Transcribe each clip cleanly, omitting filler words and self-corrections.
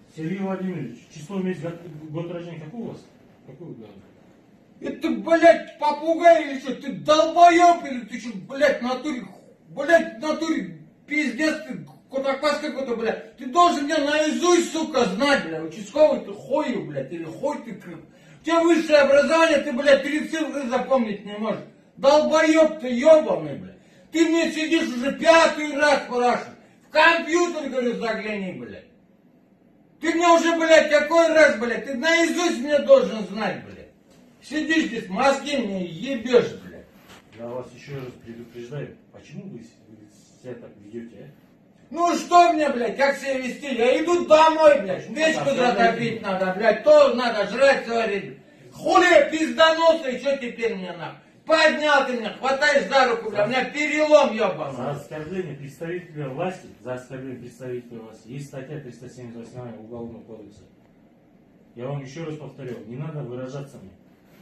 Сергей Владимирович, число, месяц, год рождения какой у вас? Какой вы говорите? Это, блядь, попугай или что? Ты долбоеб или ты что, блядь, в натуре, пиздец, ты кутакпас какой-то, блядь. Ты должен меня наизусть, сука, знать, блядь. Участковый ты хою, блядь, или хой ты крып. У тебя высшее образование, ты, блядь, 3 цифры запомнить не можешь. Долбоеб ты ебаный, блядь. Ты мне сидишь уже 5-й раз спрашиваешь. В компьютер, говорю, загляни, блядь. Ты мне уже, блядь, какой раз, блядь, ты наизусть мне должен знать, блядь. Сидишь здесь, мозги мне ебешь, блядь. Я вас еще раз предупреждаю, почему вы себя так ведете, а? Ну что мне, блядь, как себя вести? Я иду домой, блядь, печку затопить надо, блядь, то надо жрать, сварить. Хули пизданутый, что теперь мне нахуй? Поднял ты меня, хватаешь за руку, блядь, у меня перелом, ебаный. За оскорбление представителя власти, есть статья 378 Уголовного кодекса. Я вам еще раз повторю, не надо выражаться мне.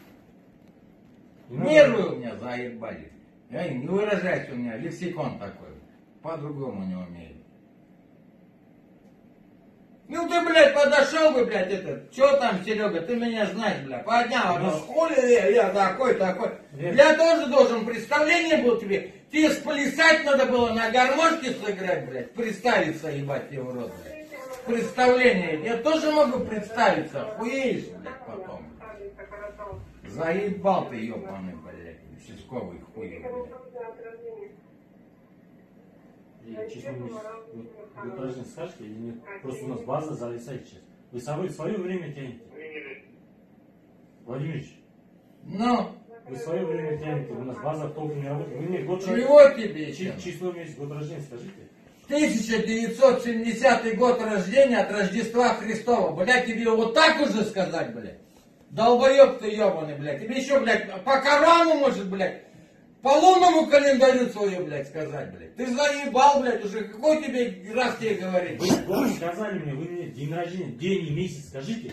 Нервы у меня заебали. Не выражайся у меня, лексикон такой. По-другому не умею. Ну ты, блядь, подошел бы, блядь, что там, Серега, ты меня знаешь, блядь, поднял, хули я такой. Я тоже должен, представление было тебе. Тебе сплясать надо было, на гармошке сыграть, блядь, представиться, ебать, тебе в рот, блядь. Представление, я тоже могу представиться, охуеешь, блядь, потом. Заебал ты, ебаный, блядь, участковый хуй, блядь. Число месяца, год рождения скажете или нет? Просто у нас база зависает сейчас. Вы свое время тянете. Владимирович, ну, вы свое время тянете, у нас база толком не работает. Вы мне год чего тебе? Число месяц, год рождения скажите. 1970 год рождения от Рождества Христова. Блядь, тебе вот так уже сказать, блядь? Долбоеб ты ебаный, блядь. Тебе еще, блядь, по Корану, может, блядь, по лунному календарю свою, блядь, сказать, блядь. Ты заебал, блядь, уже. Какой тебе раз тебе говорить? Вы сказали мне, вы мне день рождения, день и месяц скажите.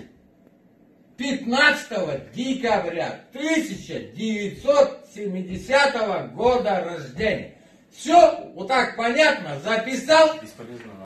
15 декабря 1970 года рождения. Все, вот так понятно, записал? Бесполезно.